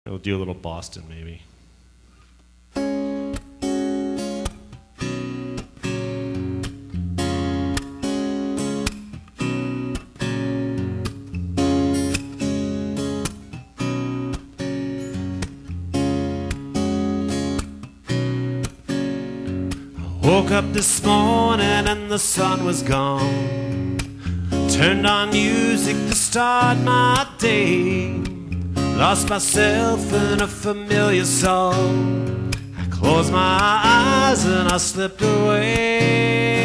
We'll do a little Boston, maybe. Woke up this morning and the sun was gone. Turned on music to start my day. Lost myself in a familiar song. I closed my eyes and I slipped away.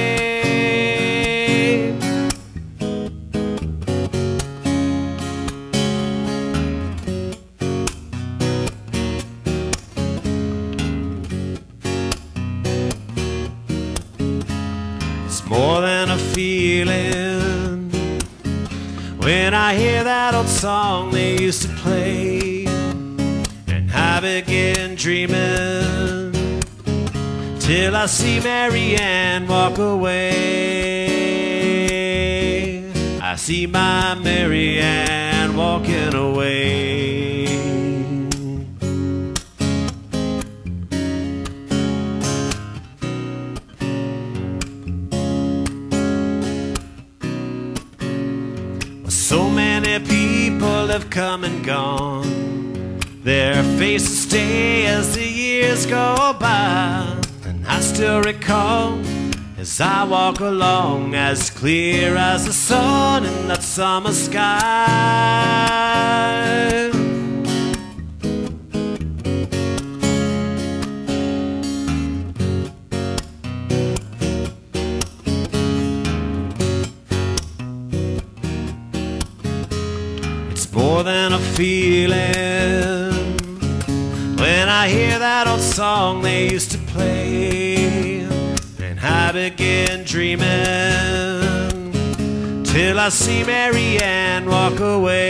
It's more than a feeling when I hear that old song they used to play, and I begin dreaming till I see Mary Ann walk away. I see my Mary Ann walking away. So many people have come and gone. Their faces stay as the years go by. And I still recall as I walk along, as clear as the sun in that summer sky. More than a feeling when I hear that old song they used to play, and I begin dreaming till I see Mary Ann walk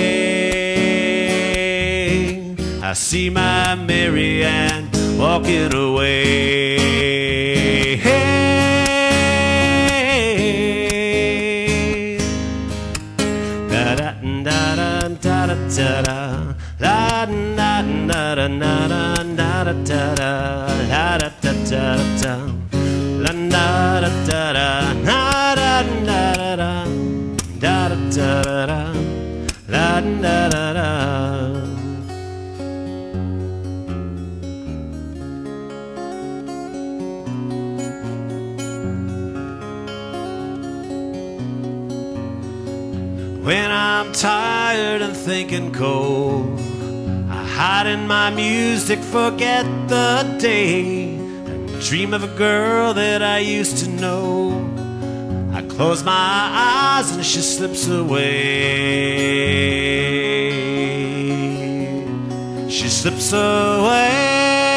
away. I see my Mary Ann walking away. Hey, da da da da da da da la da da da da da da da da la da da da da la da da da da da da da da da da la da da da. When I'm tired and thinking cold, I hide in my music, forget the day, and dream of a girl that I used to know. I close my eyes and she slips away. She slips away.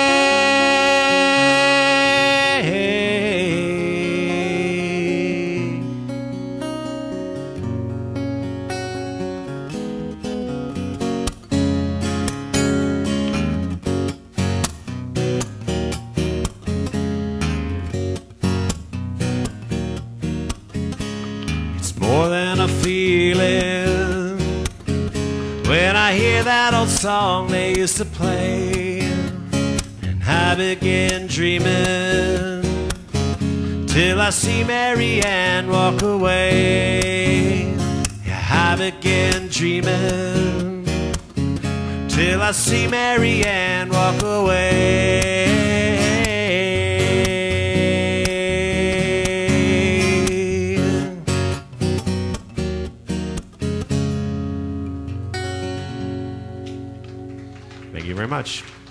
More than a feeling when I hear that old song they used to play, and I begin dreaming till I see Mary Ann walk away. Yeah, I begin dreaming till I see Mary Ann walk away. Thank you very much.